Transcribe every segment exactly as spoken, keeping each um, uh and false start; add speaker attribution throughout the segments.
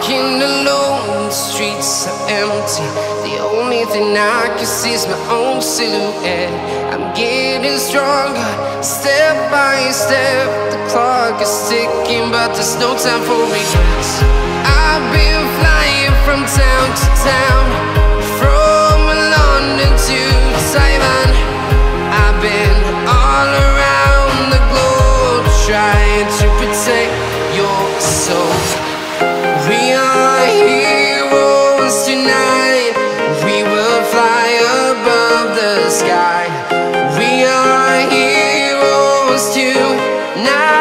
Speaker 1: walking alone, the streets are empty. The only thing I can see is my own silhouette. I'm getting stronger, step by step. The clock is ticking, but there's no time for regrets. I've been flying from town to town, from London to Taiwan. I've been all around the globe, trying to protect your soul. We are heroes tonight. We will fly above the sky. We are heroes tonight.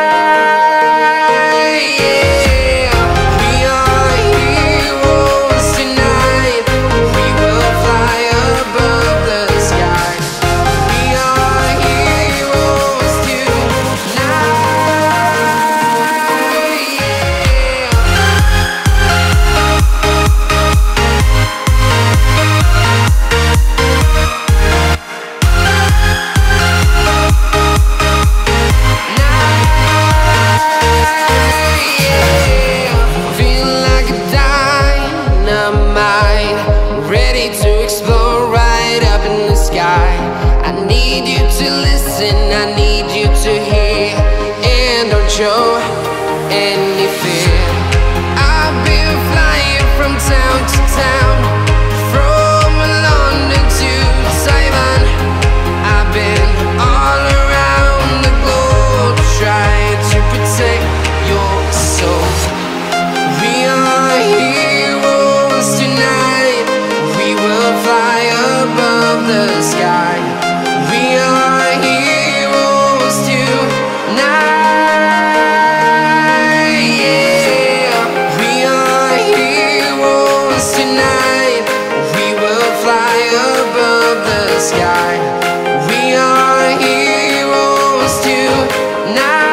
Speaker 1: Yeah. We are heroes tonight. We will fly above the sky. We are heroes tonight. Ready to explore right up in the sky. I need you to listen, I need you to hear, and don't show any fear. I've been flying from town to town, from London to Taiwan. I've been all around the globe, trying to protect your soul. We are heroes tonight. We will fly above the sky. We are heroes tonight. Yeah. We are heroes tonight. We will fly above the sky. We are heroes tonight.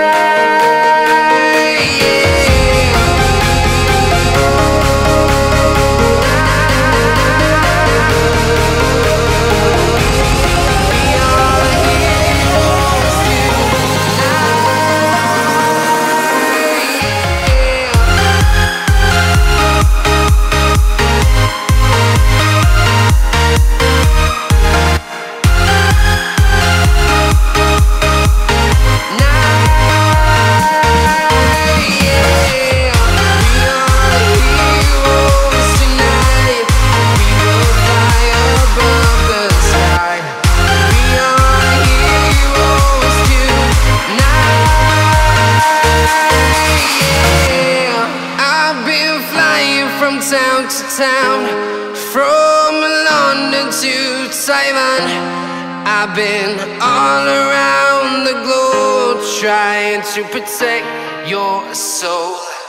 Speaker 1: From town to town, from London to Taiwan. I've been all around the globe, trying to protect your soul.